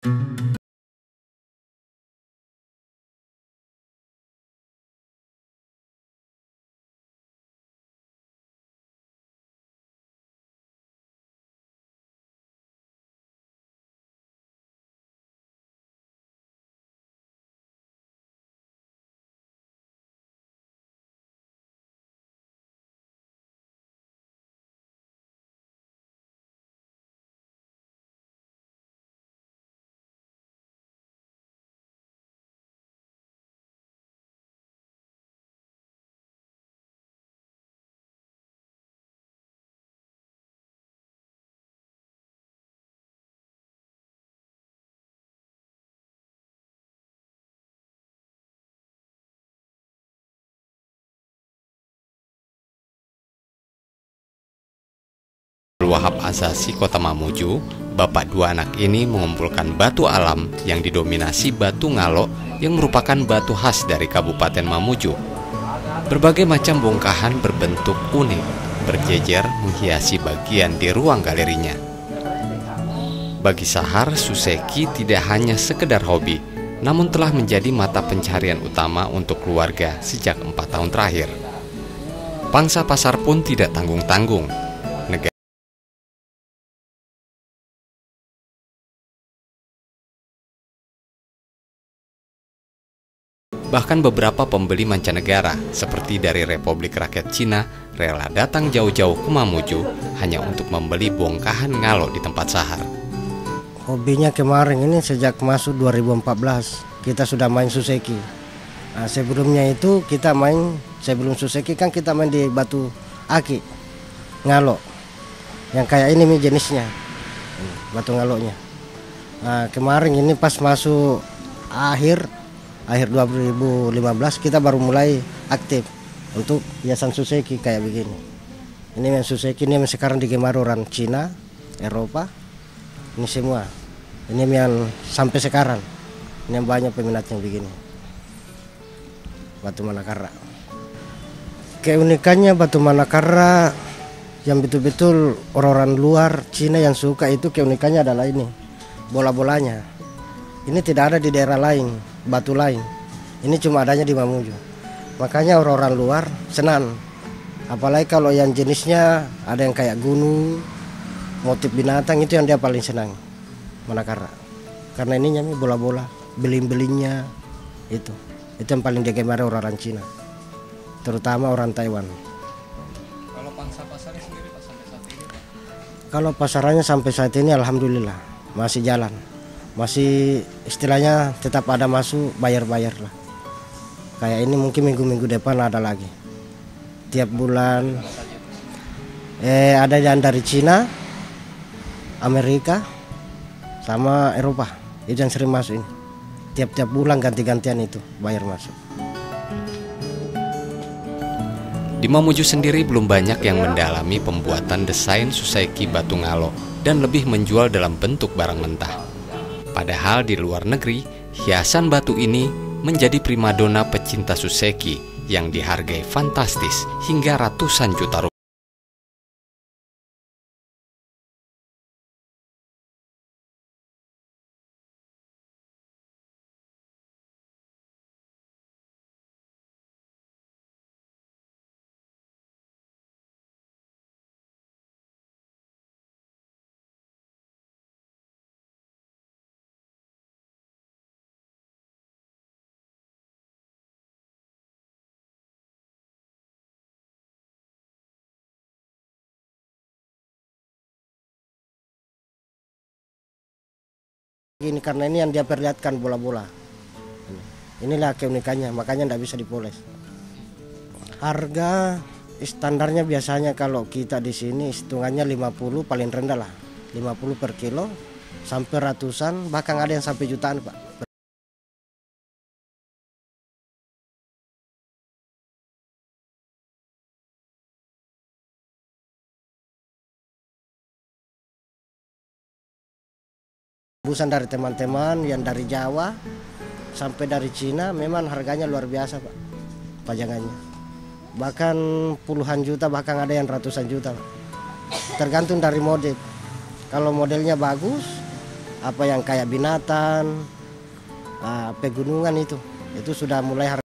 Wahab Azasi, Kota Mamuju, bapak dua anak ini mengumpulkan batu alam yang didominasi batu ngalo yang merupakan batu khas dari Kabupaten Mamuju. Berbagai macam bongkahan berbentuk unik berjejer menghiasi bagian di ruang galerinya. Bagi Sahar, suseki tidak hanya sekedar hobi, namun telah menjadi mata pencarian utama untuk keluarga sejak 4 tahun terakhir. Pangsa pasar pun tidak tanggung-tanggung. Bahkan beberapa pembeli mancanegara seperti dari Republik Rakyat Cina rela datang jauh-jauh ke Mamuju hanya untuk membeli bongkahan ngalo di tempat Sahar. Hobinya kemarin ini sejak masuk 2014 kita sudah main suseki. Nah, sebelumnya itu kita main, sebelum suseki kan kita main di batu aki ngalo yang kayak ini nih jenisnya, batu ngalonya. Nah, kemarin ini pas masuk akhir 2015 kita baru mulai aktif untuk hiasan suseki kayak begini. Ini yang suseki ini yang sekarang digemari orang Cina, Eropa, ini semua. Ini yang sampai sekarang, ini yang banyak peminatnya begini. Batu Manakara. Keunikannya batu Manakara yang betul-betul orang-orang luar Cina yang suka itu, keunikannya adalah ini, bola-bolanya. Ini tidak ada di daerah lain. Batu lain, ini cuma adanya di Mamuju. Makanya orang-orang luar senang. Apalagi kalau yang jenisnya ada yang kayak gunung, motif binatang, itu yang dia paling senang, Manakara. Karena ininya bola-bola, beling-belingnya itu yang paling digemari orang-orang Cina, terutama orang Taiwan. Kalau pangsa pasarnya sendiri Pak sampai saat ini? Kalau pasarannya sampai saat ini alhamdulillah masih jalan. Masih istilahnya tetap ada masuk, bayar-bayar lah. Kayak ini mungkin minggu-minggu depan ada lagi. Tiap bulan ada yang dari Cina, Amerika, sama Eropa. Itu yang sering masuk ini. Tiap-tiap bulan ganti-gantian itu bayar masuk. Di Mamuju sendiri belum banyak yang mendalami pembuatan desain suseki batu ngalo dan lebih menjual dalam bentuk barang mentah. Padahal di luar negeri, hiasan batu ini menjadi primadona pecinta suseki yang dihargai fantastis hingga ratusan juta rupiah. Ini karena ini yang dia perlihatkan bola-bola. Inilah keunikannya, makanya tidak bisa dipoles. Harga standarnya biasanya kalau kita di sini hitungannya 50 paling rendah lah. 50 per kilo sampai ratusan, bahkan ada yang sampai jutaan, Pak. Busan dari teman-teman yang dari Jawa sampai dari Cina memang harganya luar biasa, Pak, pajangannya. Bahkan puluhan juta, bahkan ada yang ratusan juta, Pak. Tergantung dari model. Kalau modelnya bagus apa yang kayak binatang, pegunungan itu sudah mulai